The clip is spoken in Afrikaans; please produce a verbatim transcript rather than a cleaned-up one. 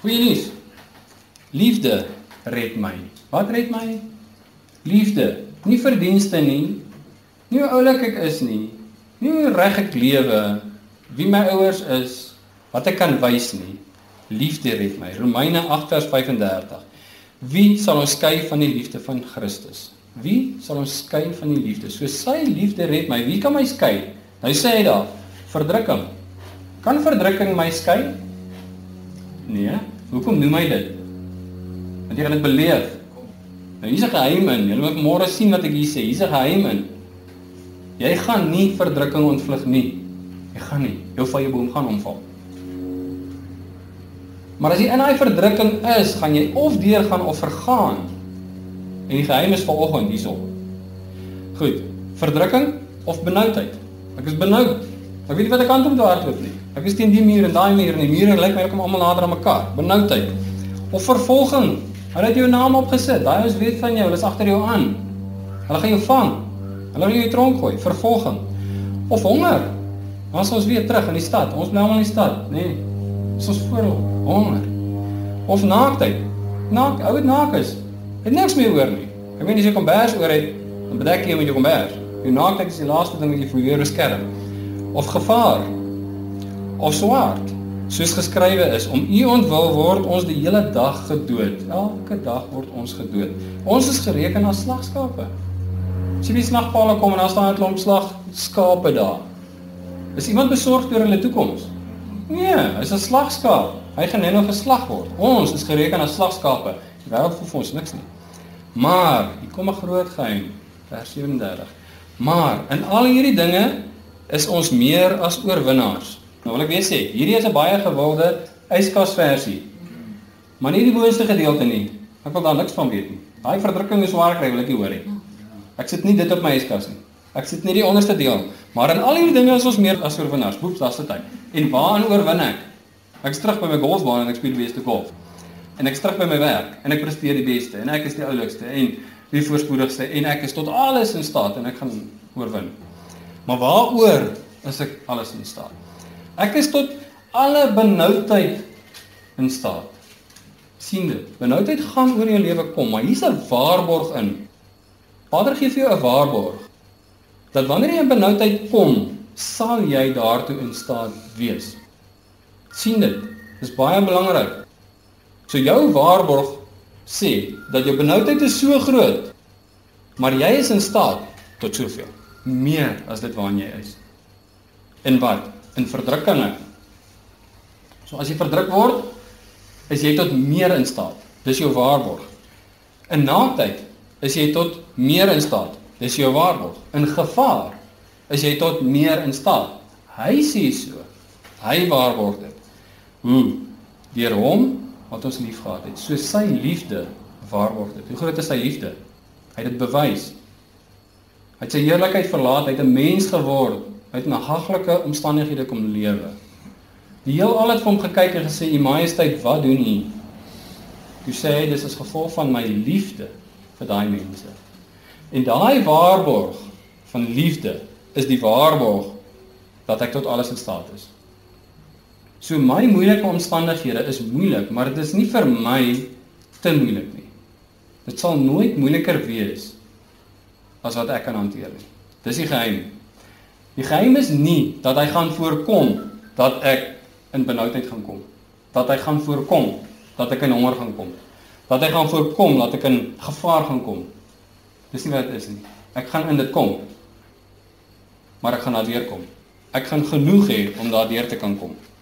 Goeie nuus. Liefde red my. Wat red my? Liefde. Nie verdienste nie, nie hoe oulik ek is nie, nie hoe reg ek lewe, wie my ouers is, wat ek kan wys nie. Liefde red my. Romeine agt vers vyf en dertig. Wie sal ons skei van die liefde van Christus? Wie sal ons skei van die liefde? So sy liefde red my. Wie kan my skei? Nou sê hy daar, verdrukking. Kan verdrukking my skei? Nee. Hoekom noem hy dit? Want jy gaan dit beleef. Nou hier is 'n geheim in. Julle moet môre sien wat ek hier sê. Hier is 'n geheim in. Jy gaan nie verdrukking ontvlug nie. Jy gaan nie. Jou vyeboom gaan omval. Maar as jy in daai verdrukking is, gaan jy of deur gaan of vergaan. En die geheim is vanoggend hierso. Goed. Verdrukking of benoudheid? Ek is benoud. Ek weet nie wat ek aan om te hardloop nie. Ek is teen die muur en daai muur en die mure lyk my kom almal nader aan mekaar. Benoudheid. Of vervolging. Hulle het jou naam opgesit. Daai ons weet van jou, hulle is agter jou aan. Hulle gaan jou vang. Hulle gaan jou in die tronk gooi. Vervolging. Of honger. As ons weer terug in die stad. Ons bly almal in die stad, nê? Nee. Dis ons voordeel. Honger. Of naaktheid. Naak, ou het naak is. Het niks meer oor nie. Ek weet as jy kombers oor het, dan bedek jy met jou kombers. Jou naaktheid is die laaste ding wat jy vir jou beskerm. Of gevaar. Of swaard. Soos geskrywe is, om u ontwil word ons die hele dag gedood. Elke dag word ons gedood. Ons is gereken as slagskape. As jy die slagpale kom en daar staan 'n klomp slagskape daar. Is iemand besorgd oor hulle toekoms? Nee, hy is 'n slagskaap. Hy gaan net nog geslag word. Ons is gereken as slagskape. Die wêreld voel vir ons niks nie. Maar, hier kom 'n groot geheim, vers vyf en dertig. Maar, in al hierdie dinge is ons meer as oorwinnaars. Nou wil ek weer sê, hierdie is 'n baie gewilde yskasversie. Maar nie die boonste gedeelte nie. Ek wil daar niks van weet nie. Daai verdrukking is waar kry, wil ek nie hoor nie. Ek sit nie dit op my yskas nie. Ek sit nie die onderste deel. Maar in al hierdie dinge is ons meer as oorwinnaars. Boeps, daar's dit hy. En waarin oorwin ek? Ek is terug by my golfbaan en ek speel die beste golf. En ek is terug by my werk en ek presteer die beste en ek is die oulikste en die voorspoedigste en ek is tot alles in staat en ek gaan oorwin. Maar waaroor is ek alles in staat? Ek is tot alle benoudheid in staat. Sien dit, benoudheid gaan oor jou lewe kom, maar hier's 'n waarborg in. Vader gee vir jou 'n waarborg, dat wanneer jy in benoudheid kom, sal jy daartoe in staat wees. Sien dit, dis baie belangrik. So jou waarborg sê, dat jou benoudheid is so groot, maar jy is in staat tot soveel, meer as dit waarin jy is. In wat? In verdrukkinge. So as jy verdruk word, is jy tot meer in staat. Dis jou waarborg. In naaktheid is jy tot meer in staat. Dis jou waarborg. In gevaar is jy tot meer in staat. Hy sê so. Hy waarborg dit. Hoe? Deur hom wat ons lief gehad het. So sy liefde waarborg dit. Hoe groot is sy liefde? Hy het dit bewys. Hy het sy heerlikheid verlaat, hy het 'n mens geword. Hy het in haglike omstandighede kom lewe. Die heelal het vir hom gekyk en gesê, "U Majesteit, wat doen U?" Toe sê hy, "Dis as gevolg van my liefde vir daai mense." En daai waarborg van liefde is die waarborg dat ek tot alles in staat is. So my moeilike omstandighede is moeilik, maar dit is nie vir my te moeilik nie. Dit sal nooit moeiliker wees as wat ek kan hanteer nie. Dis die geheim. Die geheim is nie dat hy gaan voorkom dat ek in benoudheid gaan kom. Dat hy gaan voorkom dat ek in honger gaan kom. Dat hy gaan voorkom dat ek in gevaar gaan kom. Dis nie wat dit is nie. Ek gaan in dit kom. Maar ek gaan daar weer kom. Ek gaan genoeg hê om daar deur te kan kom.